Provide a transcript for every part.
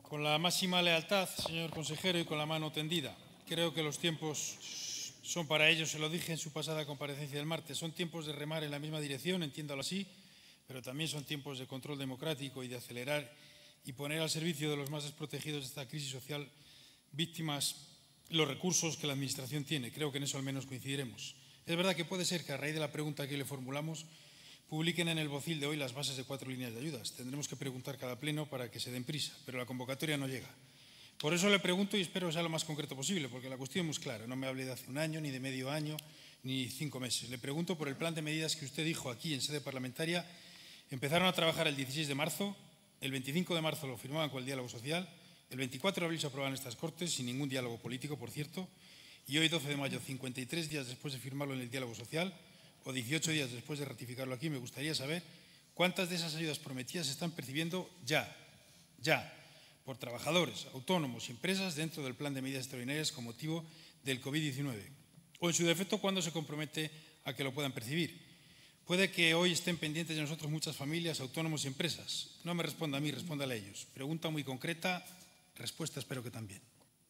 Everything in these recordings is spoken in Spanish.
Con la máxima lealtad, señor consejero, y con la mano tendida. Creo que los tiempos son para ello, se lo dije en su pasada comparecencia del martes. Son tiempos de remar en la misma dirección, entiéndalo así, pero también son tiempos de control democrático y de acelerar y poner al servicio de los más desprotegidos de esta crisis social, víctimas, los recursos que la Administración tiene. Creo que en eso al menos coincidiremos. Es verdad que puede ser que a raíz de la pregunta que le formulamos publiquen en el Bocil de hoy las bases de 4 líneas de ayudas. Tendremos que preguntar cada pleno para que se den prisa, pero la convocatoria no llega. Por eso le pregunto y espero que sea lo más concreto posible, porque la cuestión es muy clara. No me hable de hace un año, ni de medio año, ni 5 meses. Le pregunto por el plan de medidas que usted dijo aquí en sede parlamentaria. Empezaron a trabajar el 16 de marzo, el 25 de marzo lo firmaban con el diálogo social, el 24 de abril se aprobaban estas Cortes, sin ningún diálogo político, por cierto, y hoy, 12 de mayo, 53 días después de firmarlo en el diálogo social, o 18 días después de ratificarlo aquí, me gustaría saber cuántas de esas ayudas prometidas se están percibiendo ya, por trabajadores, autónomos y empresas dentro del plan de medidas extraordinarias con motivo del COVID-19. O, en su defecto, ¿cuándo se compromete a que lo puedan percibir? Puede que hoy estén pendientes de nosotros muchas familias, autónomos y empresas. No me responda a mí, respóndale a ellos. Pregunta muy concreta, respuesta espero que también.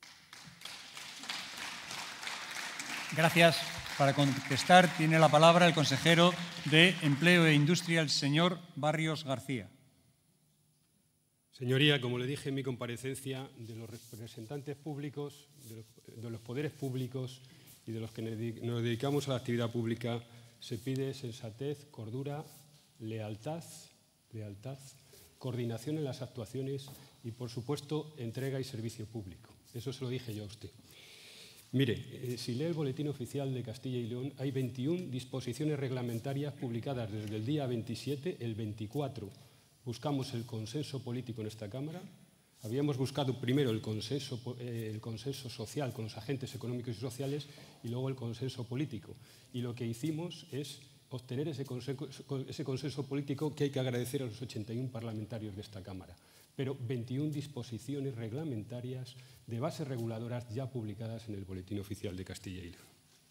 Gracias. Para contestar tiene la palabra el consejero de Empleo e Industria, el señor Barrios García. Señoría, como le dije en mi comparecencia, de los representantes públicos, de los poderes públicos y de los que nos dedicamos a la actividad pública, se pide sensatez, cordura, lealtad, coordinación en las actuaciones y, por supuesto, entrega y servicio público. Eso se lo dije yo a usted. Mire, si lee el Boletín Oficial de Castilla y León, hay 21 disposiciones reglamentarias publicadas desde el día 27, el 24. Buscamos el consenso político en esta Cámara. Habíamos buscado primero el consenso social con los agentes económicos y sociales y luego el consenso político. Y lo que hicimos es obtener ese consenso político que hay que agradecer a los 81 parlamentarios de esta Cámara. Pero 21 disposiciones reglamentarias de bases reguladoras ya publicadas en el Boletín Oficial de Castilla y León.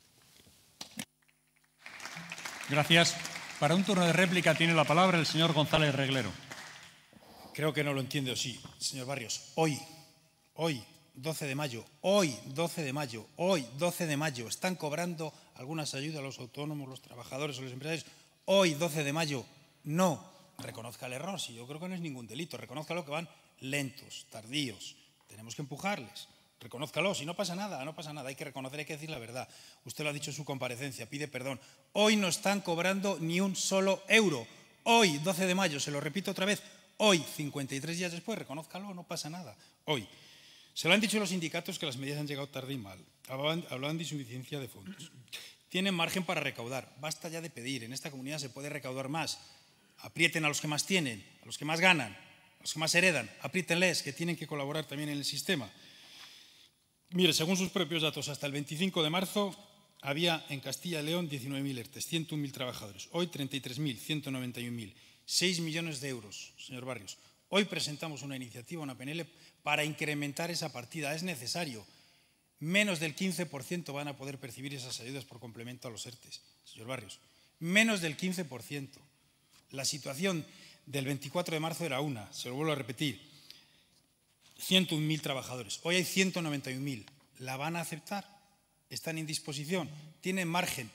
Gracias. Para un turno de réplica tiene la palabra el señor González Reglero. Creo que no lo entiendo, sí, señor Barrios. Hoy, 12 de mayo, hoy, 12 de mayo, están cobrando algunas ayudas a los autónomos, los trabajadores o los empresarios. Hoy, 12 de mayo, no. Reconozca el error, si yo creo que no es ningún delito. Reconózcalo, que van lentos, tardíos. Tenemos que empujarles. Reconózcalo, si no pasa nada, hay que reconocer, hay que decir la verdad. Usted lo ha dicho en su comparecencia, pide perdón. Hoy no están cobrando ni un solo euro. Hoy, 12 de mayo, se lo repito otra vez, hoy, 53 días después, reconózcalo, no pasa nada. Hoy. Se lo han dicho los sindicatos que las medidas han llegado tarde y mal. Hablaban de insuficiencia de fondos. Tienen margen para recaudar. Basta ya de pedir. En esta comunidad se puede recaudar más. Aprieten a los que más tienen, a los que más ganan, a los que más heredan. Apriétenles, que tienen que colaborar también en el sistema. Mire, según sus propios datos, hasta el 25 de marzo había en Castilla y León 19.000 ERTEs, 101.000 trabajadores. Hoy 33.000, 191.000. 6 millones de euros, señor Barrios. Hoy presentamos una iniciativa, una PNL, para incrementar esa partida. Es necesario. Menos del 15% van a poder percibir esas ayudas por complemento a los ERTEs, señor Barrios. Menos del 15%. La situación del 24 de marzo era una, se lo vuelvo a repetir, 101.000 trabajadores. Hoy hay 191.000. ¿La van a aceptar? ¿Están en disposición? ¿Tienen margen?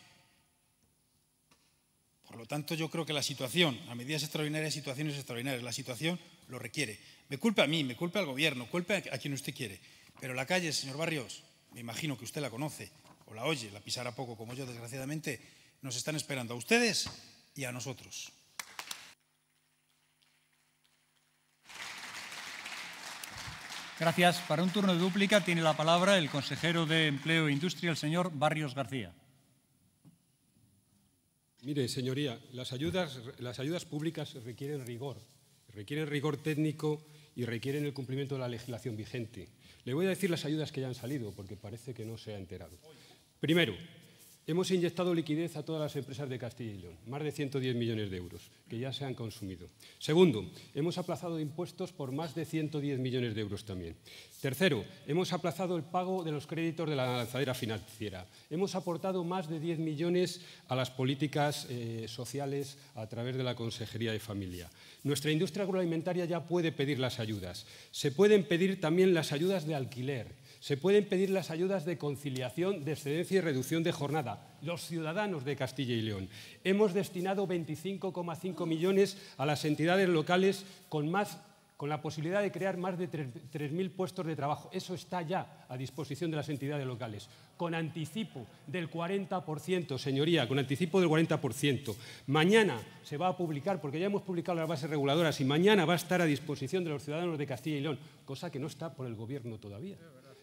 Por lo tanto, yo creo que la situación, a medidas extraordinarias, situaciones extraordinarias, la situación lo requiere. Me culpe a mí, me culpe al Gobierno, culpe a quien usted quiere. Pero la calle, señor Barrios, me imagino que usted la conoce o la oye, la pisará poco como yo, desgraciadamente, nos están esperando a ustedes y a nosotros. Gracias. Para un turno de dúplica tiene la palabra el consejero de Empleo e Industria, el señor Barrios García. Mire, señoría, las ayudas públicas requieren rigor técnico y requieren el cumplimiento de la legislación vigente. Le voy a decir las ayudas que ya han salido, porque parece que no se ha enterado. Primero, Hemos inyectado liquidez a todas las empresas de Castilla y León, más de 110 millones de euros, que ya se han consumido. Segundo, hemos aplazado impuestos por más de 110 millones de euros también. Tercero, hemos aplazado el pago de los créditos de la lanzadera financiera. Hemos aportado más de 10 millones a las políticas sociales a través de la Consejería de Familia. Nuestra industria agroalimentaria ya puede pedir las ayudas. Se pueden pedir también las ayudas de alquiler. Se pueden pedir las ayudas de conciliación, de excedencia y reducción de jornada. Los ciudadanos de Castilla y León. Hemos destinado 25,5 millones a las entidades locales con la posibilidad de crear más de 3.000 puestos de trabajo. Eso está ya a disposición de las entidades locales. Con anticipo del 40%, señoría, con anticipo del 40%. Mañana se va a publicar, porque ya hemos publicado las bases reguladoras, y mañana va a estar a disposición de los ciudadanos de Castilla y León, cosa que no está por el Gobierno todavía.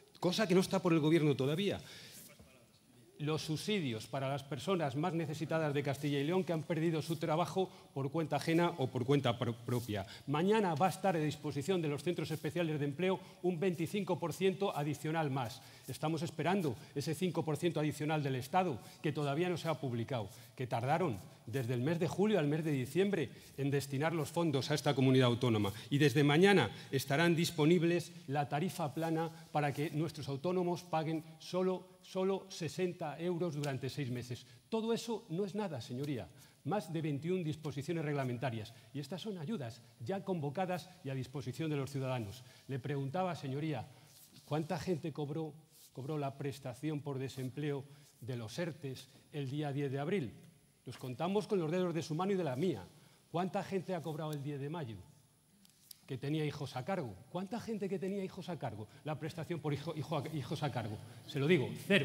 Los subsidios para las personas más necesitadas de Castilla y León que han perdido su trabajo por cuenta ajena o por cuenta propia. Mañana va a estar a disposición de los centros especiales de empleo un 25% adicional más. Estamos esperando ese 5% adicional del Estado, que todavía no se ha publicado, que tardaron desde el mes de julio al mes de diciembre en destinar los fondos a esta comunidad autónoma. Y desde mañana estarán disponibles la tarifa plana para que nuestros autónomos paguen solo 60 euros durante 6 meses. Todo eso no es nada, señoría. Más de 21 disposiciones reglamentarias. Y estas son ayudas ya convocadas y a disposición de los ciudadanos. Le preguntaba, señoría, ¿cuánta gente cobró la prestación por desempleo de los ERTES el día 10 de abril? Los contamos con los dedos de su mano y de la mía. ¿Cuánta gente ha cobrado el 10 de mayo? Que tenía hijos a cargo. ¿Cuánta gente que tenía hijos a cargo? La prestación por hijos a cargo. Se lo digo, cero,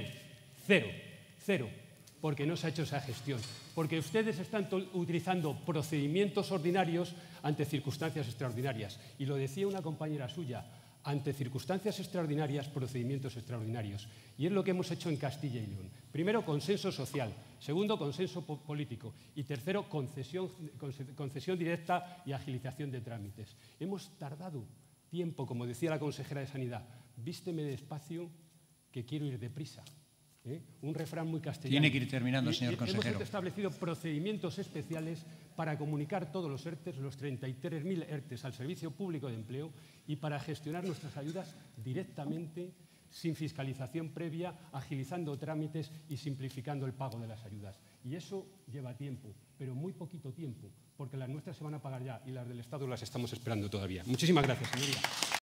porque no se ha hecho esa gestión. Porque ustedes están utilizando procedimientos ordinarios ante circunstancias extraordinarias. Y lo decía una compañera suya, ante circunstancias extraordinarias, procedimientos extraordinarios. Y es lo que hemos hecho en Castilla y León. Primero, consenso social. Segundo, consenso político. Y tercero, concesión directa y agilización de trámites. Hemos tardado tiempo, como decía la consejera de Sanidad. Vísteme despacio, que quiero ir deprisa. Un refrán muy castellano. Tiene que ir terminando, señor consejero. Hemos establecido procedimientos especiales para comunicar todos los ERTES, los 33.000 ERTES al Servicio Público de Empleo y para gestionar nuestras ayudas directamente, sin fiscalización previa, agilizando trámites y simplificando el pago de las ayudas. Y eso lleva tiempo, pero muy poquito tiempo, porque las nuestras se van a pagar ya y las del Estado las estamos esperando todavía. Muchísimas gracias, señoría.